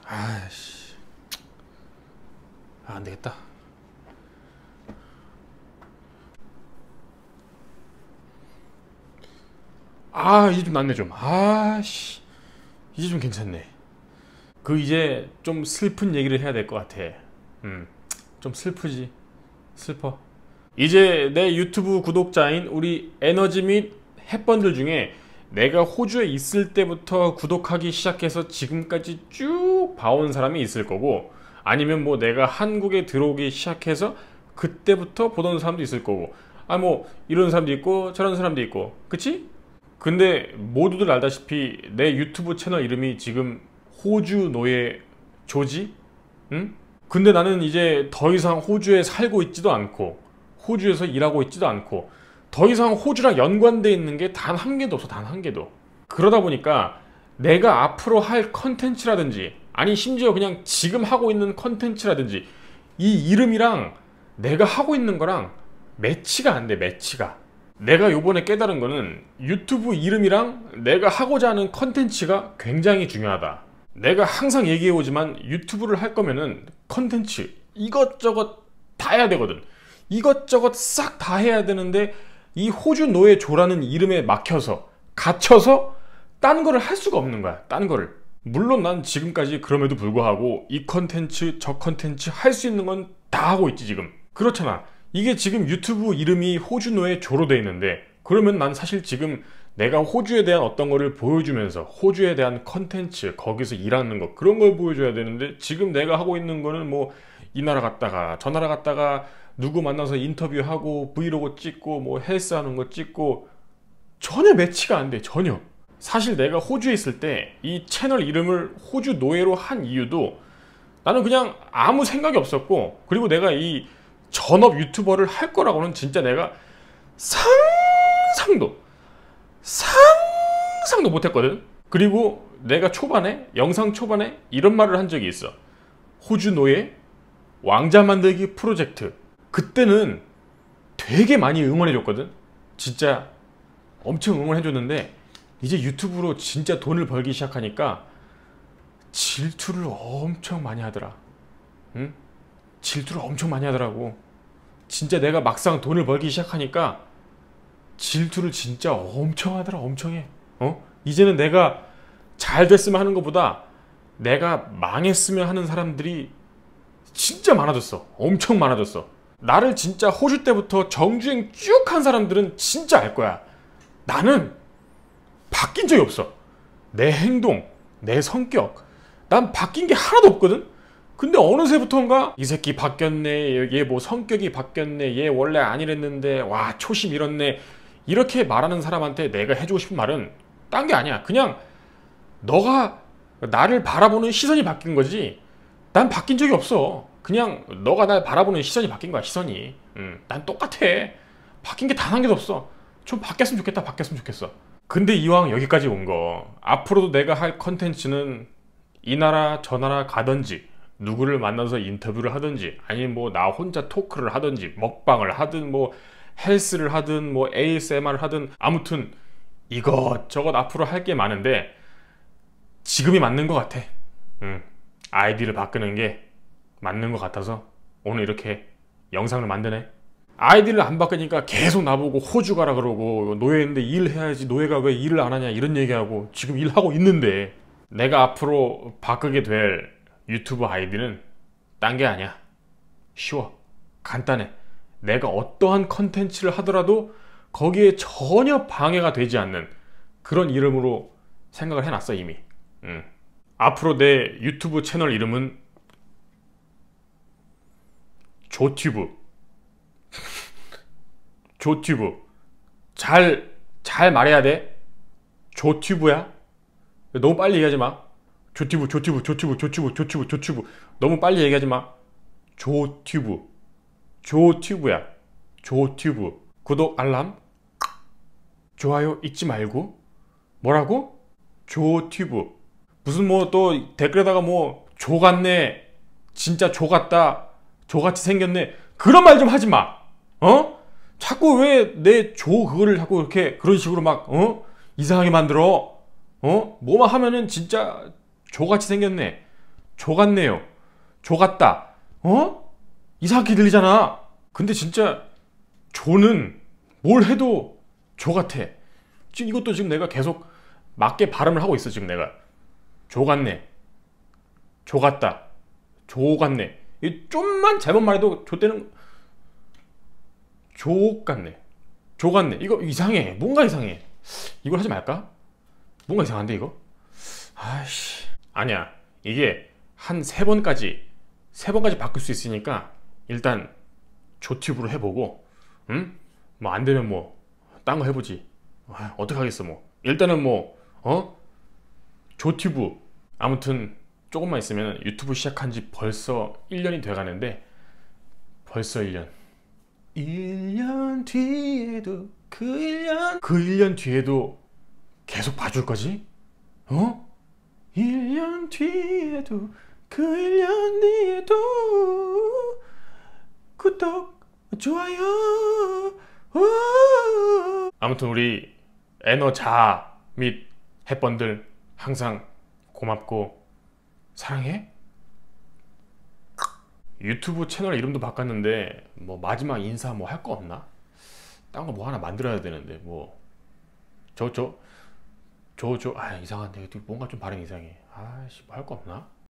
아이씨, 안 되겠다. 이제 좀 낫네 좀. 아씨, 이제 좀 괜찮네. 이제 좀 슬픈 얘기를 해야 될 것 같아. 좀 슬프지. 슬퍼. 이제 내 유튜브 구독자인 우리 에너지 및 햇번들 중에 내가 호주에 있을 때부터 구독하기 시작해서 지금까지 쭉 봐온 사람이 있을 거고, 아니면 뭐 내가 한국에 들어오기 시작해서 그때부터 보던 사람도 있을 거고, 뭐 이런 사람도 있고 저런 사람도 있고, 그치? 근데 모두들 알다시피 내 유튜브 채널 이름이 지금 호주 노예 조지? 응? 근데 나는 이제 더 이상 호주에 살고 있지도 않고 호주에서 일하고 있지도 않고 더 이상 호주랑 연관돼 있는 게 단 한 개도 없어. 단 한 개도. 그러다 보니까 내가 앞으로 할 컨텐츠라든지, 아니 심지어 그냥 지금 하고 있는 컨텐츠라든지, 이 이름이랑 내가 하고 있는 거랑 매치가 안 돼. 매치가. 내가 요번에 깨달은 거는 유튜브 이름이랑 내가 하고자 하는 컨텐츠가 굉장히 중요하다. 내가 항상 얘기해오지만 유튜브를 할 거면은 컨텐츠 이것저것 다 해야 되거든. 이것저것 싹 다 해야 되는데 이 호주 노예 조라는 이름에 막혀서 갇혀서 딴 거를 할 수가 없는 거야. 딴 거를. 물론 난 지금까지 그럼에도 불구하고 이 컨텐츠 저 컨텐츠 할 수 있는 건 다 하고 있지 지금. 그렇잖아. 이게 지금 유튜브 이름이 호주 노예 조로 돼 있는데, 그러면 난 사실 지금 내가 호주에 대한 어떤 거를 보여주면서 호주에 대한 컨텐츠, 거기서 일하는 거, 그런 걸 보여줘야 되는데, 지금 내가 하고 있는 거는 뭐 이 나라 갔다가 저 나라 갔다가 누구 만나서 인터뷰하고 브이로그 찍고 뭐 헬스하는 거 찍고, 전혀 매치가 안 돼. 전혀. 사실 내가 호주에 있을 때 이 채널 이름을 호주 노예로 한 이유도 나는 그냥 아무 생각이 없었고, 그리고 내가 이 전업 유튜버를 할 거라고는 진짜 내가 상상도 못했거든. 그리고 내가 초반에, 영상 초반에 이런 말을 한 적이 있어. 호주 노예 왕자 만들기 프로젝트. 그때는 되게 많이 응원해줬거든. 진짜 엄청 응원해줬는데, 이제 유튜브로 진짜 돈을 벌기 시작하니까 질투를 엄청 많이 하더라. 응? 질투를 엄청 많이 하더라고. 진짜 내가 막상 돈을 벌기 시작하니까 질투를 진짜 엄청 하더라. 엄청 해. 이제는 내가 잘 됐으면 하는 것보다 내가 망했으면 하는 사람들이 진짜 많아졌어. 엄청 많아졌어. 나를 진짜 호주 때부터 정주행 쭉 한 사람들은 진짜 알 거야. 나는 바뀐 적이 없어. 내 행동, 내 성격, 난 바뀐 게 하나도 없거든. 근데 어느새부턴가 이 새끼 바뀌었네, 얘 뭐 성격이 바뀌었네, 얘 원래 아니랬는데 와 초심 잃었네, 이렇게 말하는 사람한테 내가 해주고 싶은 말은 딴 게 아니야. 그냥 너가 나를 바라보는 시선이 바뀐 거지, 난 바뀐 적이 없어. 그냥 너가 날 바라보는 시선이 바뀐 거야. 시선이. 난 똑같아. 바뀐 게 단 한 개도 없어. 좀 바뀌었으면 좋겠다. 바뀌었으면 좋겠어. 근데 이왕 여기까지 온 거, 앞으로도 내가 할 컨텐츠는 이 나라 저 나라 가든지, 누구를 만나서 인터뷰를 하든지, 아니면 뭐 나 혼자 토크를 하든지, 먹방을 하든, 뭐 헬스를 하든, 뭐 ASMR을 하든, 아무튼 이것저것 앞으로 할 게 많은데 지금이 맞는 것 같아. 아이디를 바꾸는 게 맞는 것 같아서 오늘 이렇게 영상을 만드네. 아이디를 안 바꾸니까 계속 나보고 호주 가라 그러고, 노예인데 일해야지, 노예가 왜 일을 안 하냐 이런 얘기하고, 지금 일하고 있는데. 내가 앞으로 바꾸게 될 유튜브 아이디는 딴 게 아니야. 쉬워. 간단해. 내가 어떠한 컨텐츠를 하더라도 거기에 전혀 방해가 되지 않는 그런 이름으로 생각을 해놨어 이미. 앞으로 내 유튜브 채널 이름은 조튜브. 조튜브. 잘 말해야 돼. 조튜브야. 너무 빨리 얘기하지 마. 조튜브. 너무 빨리 얘기하지 마. 조튜브. 조튜브야. 조튜브. 구독, 알람, 좋아요 잊지 말고. 뭐라고? 조튜브. 무슨 뭐 또 댓글에다가 뭐 조 같네, 진짜 조 같다, 조같이 생겼네, 그런 말 좀 하지 마. 자꾸 왜 내 조 그거를 자꾸 이렇게 그런 식으로 막 이상하게 만들어. 뭐만 하면은 진짜 조같이 생겼네, 조 같네요. 조 같다. 어? 이상하게 들리잖아. 근데 진짜 조는 뭘 해도 조 같아. 지금 이것도 지금 내가 계속 맞게 발음을 하고 있어. 지금 내가 조 같네, 조 같다, 조 같네. 이 좀만 잘못 말해도 조 때는 조 같네, 조 같네. 이거 이상해. 뭔가 이상해. 이걸 하지 말까? 뭔가 이상한데 이거? 아이씨. 아니야. 이게 한 세 번까지 바꿀 수 있으니까 일단 조팁으로 해보고, 응? 뭐 안 되면 뭐 딴 거 해보지. 아, 어떡하겠어 뭐. 일단은 뭐 조튜브. 아무튼 조금만 있으면 유튜브 시작한 지 벌써 1년이 돼 가는데, 벌써 1년. 1년 뒤에도 그 1년 뒤에도 계속 봐줄 거지? 1년 뒤에도 그 1년 뒤에도 구독, 좋아요. 아무튼 우리 에너자 및 햇번들 항상 고맙고 사랑해. 유튜브 채널 이름도 바꿨는데 뭐 마지막 인사 뭐 할 거 없나? 딴 거 뭐 하나 만들어야 되는데 뭐 아 이상한데 뭔가 좀 발음 이상해. 아씨 뭐 할 거 없나?